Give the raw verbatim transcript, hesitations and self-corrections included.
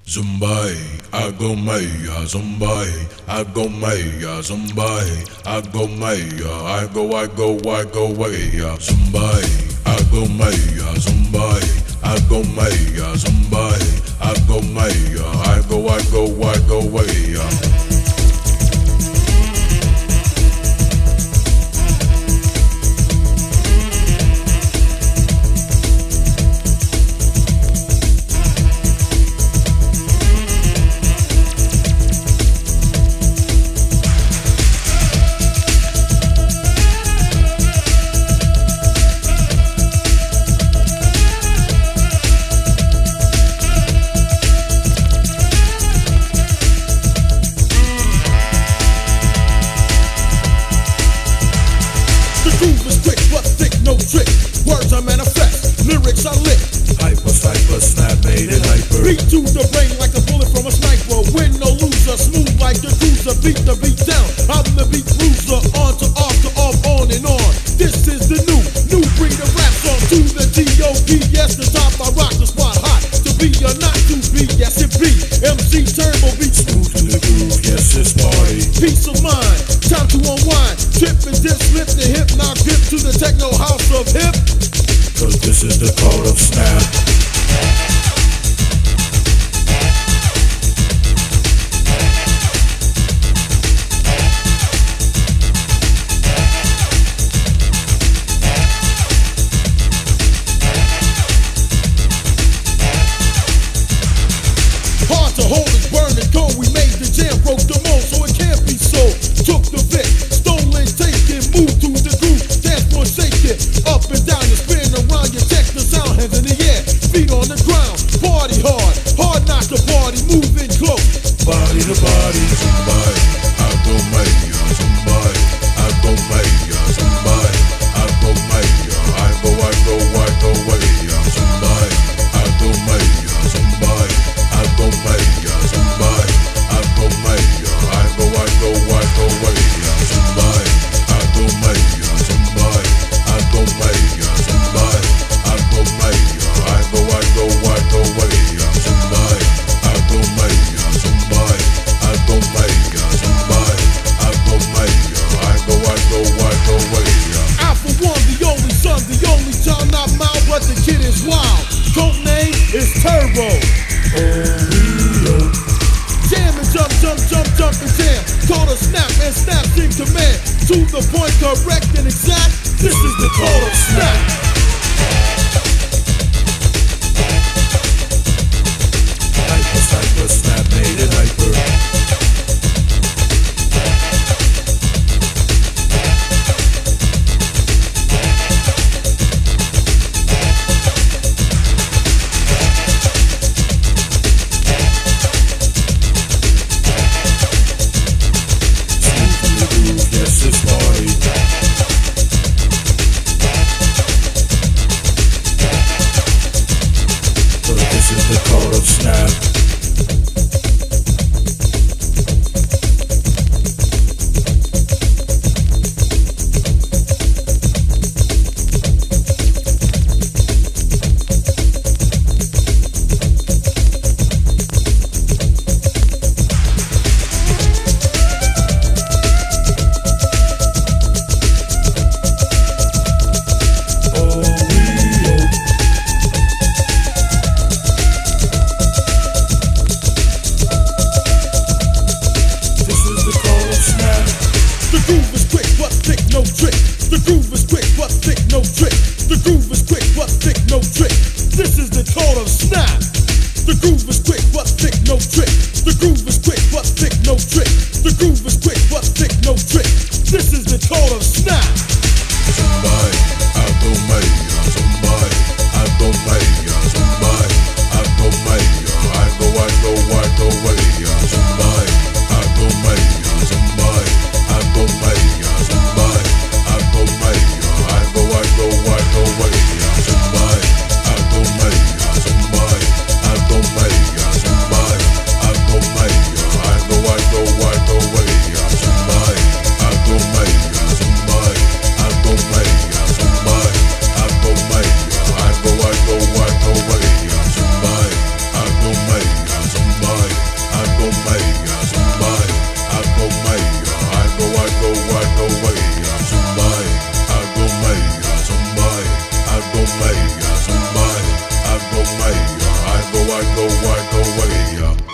Zumbai, Ago Maya, Zumbai, Ago Maya, Zumbai, Ago Maya, I go, I go, I go, Waya, Zumbai, Ago Maya, Zumbai, Ago Maya, Zumbai, Ago Maya, I go, I go, I go, Waya. Words I manifest, lyrics I lit. Hyper, cypher, snap, made it hyper. Beat to the brain like a bullet from a sniper. Win no loser, smooth like the cruiser. Beat the beat down, I'm the beat bruiser. On to off to off, on and on. This is the new, new breed of rap song. To the T O P, yes, the top I rock the spot hot. To be or not to be, yes it be. M C Turbo beat smooth to the groove, yes it's party. Peace of mind, time to unwind. Trip and dip, slip the hip, now grip to the techno house of hip. Cause this is the code of snap. Hard to hold is burning cold. We made the jam, broke the mold, so it can't be sold. Took the bit, stolen, taken, moved to the groove. Dance floor shaking, up and down, you spin around, you check the sound, hands in the air, feet on the ground. Party hard, hard not to party, moving close. Body to body, somebody, I go Maya, somebody, I go Maya, somebody, I go Maya, I go, I go, I go Maya, somebody, I go Maya, somebody, I go Maya, somebody, I go Maya, I go, I go, I go Maya, somebody, I go Maya, somebody, I go Maya, somebody, I go Maya, I go, I go, I go Maya, somebody, I go Maya, somebody, I go Maya, somebody, I go Maya, I go, I go, I go Maya. Alpha One, the only son, the only child not mine, but the kid is wild. Code name is Turbo. Jam and jump, jump, jump, jump and jam. Call a snap and snap in command. To the point, correct and exact. This is the call of snap. Hyper, cypher, snap, made it hyper. Somebody, I go Maya, somebody, I go Maya. go, I go way.